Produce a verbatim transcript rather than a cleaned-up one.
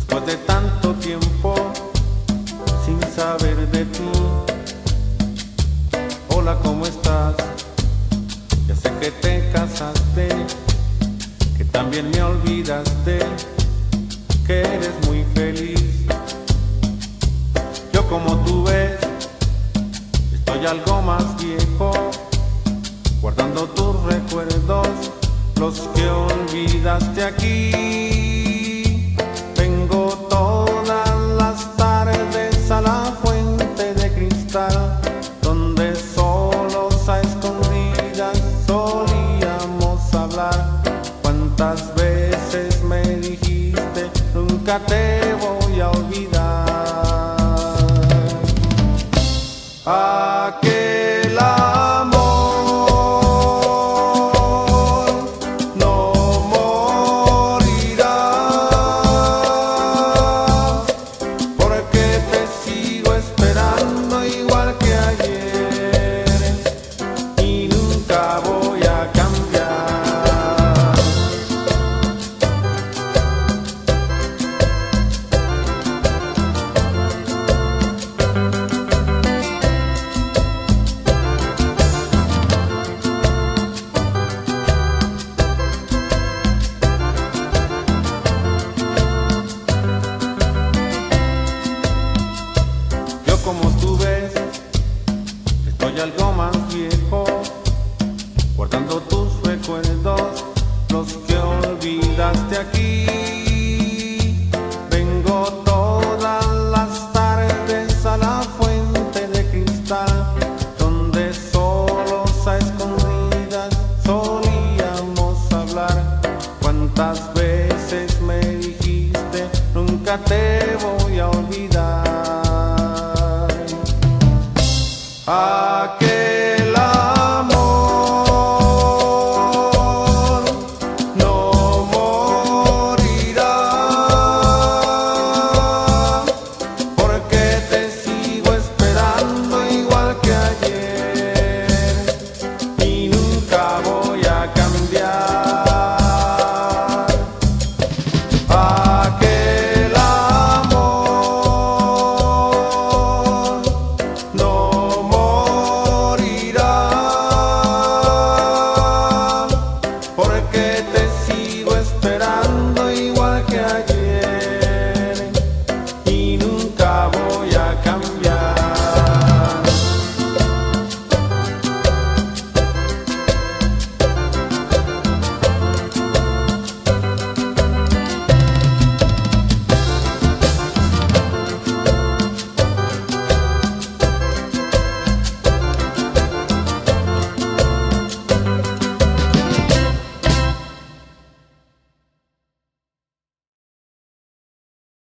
Después de tanto tiempo sin saber de ti. Hola, ¿cómo estás? Ya sé que te casaste, que también me olvidaste, que eres muy feliz. Yo, como tú ves, estoy algo más viejo, guardando tus recuerdos, los que olvidaste aquí. Vengo todas las tardes a la fuente de cristal, donde solos a escondidas solíamos hablar. Cuántas veces me dijiste, nunca te voy a olvidar. Aquel amor no morirá, porque te sigo esperando igual que ayer y nunca voy a cambiar. Como tú ves, estoy algo más viejo, guardando tus recuerdos, los que olvidaste aquí. Vengo todas las tardes a la fuente de cristal, donde solos a escondidas solíamos hablar. Cuántas veces me dijiste, nunca te voy a olvidar. Ah,